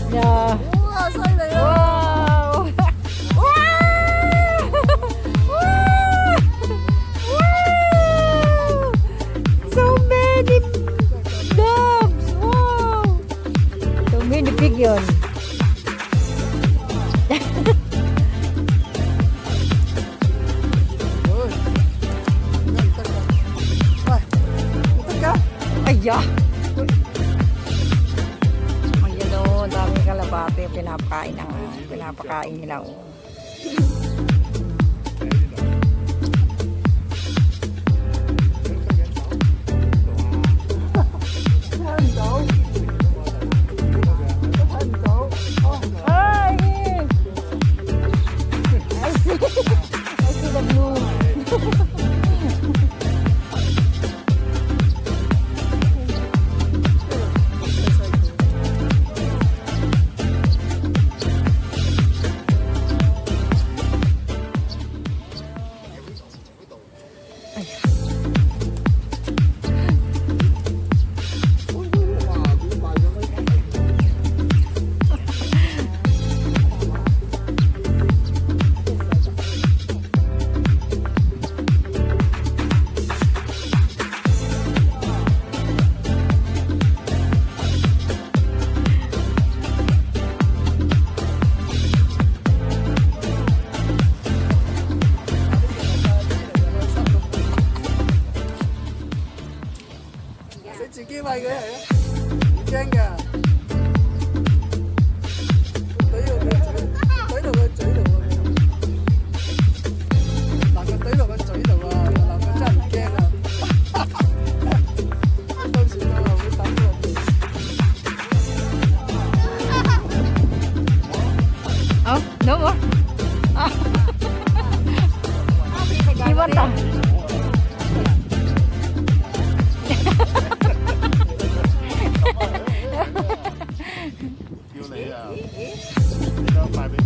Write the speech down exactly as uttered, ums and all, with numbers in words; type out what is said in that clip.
呀！ 哇，犀利啊！ 哇！哇！哇！So many dogs! Wow! So many pigeons. Ayan. Ayan o, daming kalabate yung pinapakain ng pinapakain nila o. Ay! I see. I see the blue. Oh, no more. You want that? Kêu你啊，你想賣俾